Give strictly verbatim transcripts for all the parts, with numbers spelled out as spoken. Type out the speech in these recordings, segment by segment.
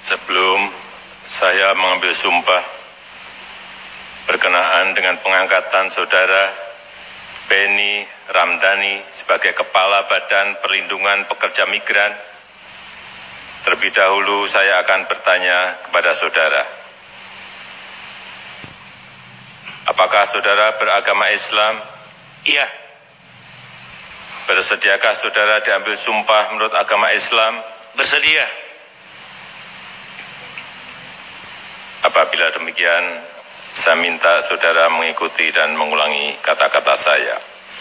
Sebelum saya mengambil sumpah berkenaan dengan pengangkatan saudara Benny Ramdhani sebagai Kepala Badan Perlindungan Pekerja Migran, terlebih dahulu saya akan bertanya kepada saudara. Apakah saudara beragama Islam? Iya. Bersediakah saudara diambil sumpah menurut agama Islam? Bersedia. Apabila demikian, saya minta saudara mengikuti dan mengulangi kata-kata saya.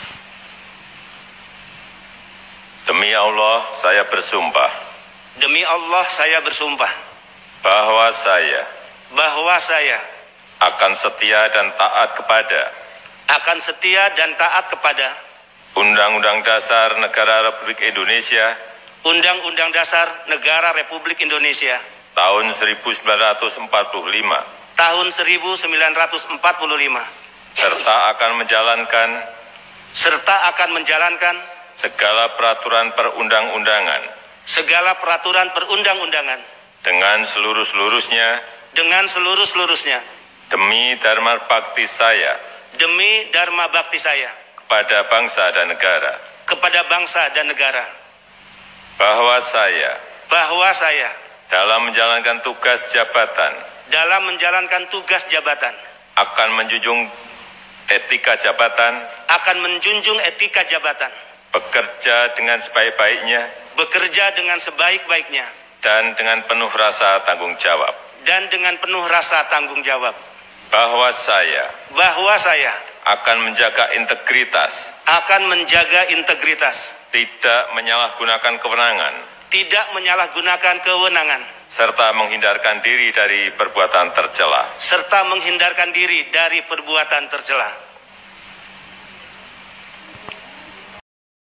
Demi Allah, saya bersumpah. Demi Allah, saya bersumpah. Bahwa saya. Bahwa saya. Akan setia dan taat kepada. Akan setia dan taat kepada. Undang-Undang Dasar Negara Republik Indonesia. Undang-Undang Dasar Negara Republik Indonesia. Tahun seribu sembilan ratus empat puluh lima. Tahun seribu sembilan ratus empat puluh lima. Serta akan menjalankan. Serta akan menjalankan. Segala peraturan perundang-undangan. Segala peraturan perundang-undangan. Dengan seluruh-seluruhnya. Dengan seluruh-seluruhnya. Demi dharma bakti saya. Demi dharma bakti saya. Kepada bangsa dan negara. Kepada bangsa dan negara. Bahwa saya. Bahwa saya. Dalam menjalankan tugas jabatan. Dalam menjalankan tugas jabatan. Akan menjunjung etika jabatan. Akan menjunjung etika jabatan. Bekerja dengan sebaik-baiknya. Bekerja dengan sebaik-baiknya. Dan dengan penuh rasa tanggung jawab. Dan dengan penuh rasa tanggung jawab. Bahwa saya. Bahwa saya. Akan menjaga integritas. Akan menjaga integritas. Tidak menyalahgunakan kewenangan. Tidak menyalahgunakan kewenangan. Serta menghindarkan diri dari perbuatan tercela. Serta menghindarkan diri dari perbuatan tercela.